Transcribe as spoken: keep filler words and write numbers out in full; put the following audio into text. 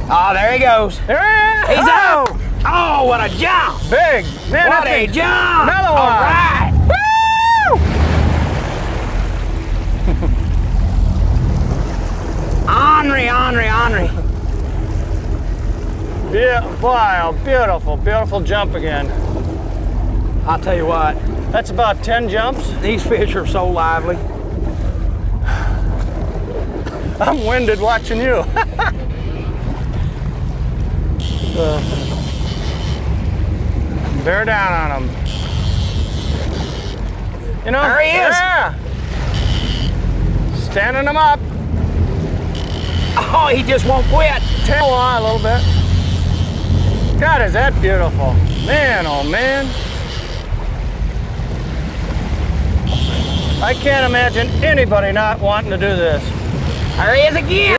Oh, there he goes. There he is. He's oh. up. Oh, what a jump. Big. Man, what a jump. Another one. All right. Woo! Henri, Henri, Henri. Yeah, wow, beautiful, beautiful jump again. I'll tell you what. That's about ten jumps. These fish are so lively. I'm winded watching you. uh, bear down on them. You know, there he is. Yeah. Standing them up. Oh, he just won't quit. Tail on a little bit. God, is that beautiful. Man, oh man. I can't imagine anybody not wanting to do this. There he is again.